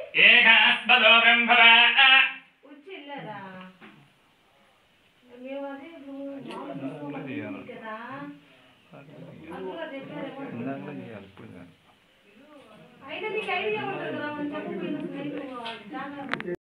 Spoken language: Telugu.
ఏకాస్పదో బ్రహ్మవా ఉచ్చిల్లరా మేమదే కదా అందులో చెప్పారేమో అయితే నీకు ఐడియా ఉంటుంది కదా చెప్పు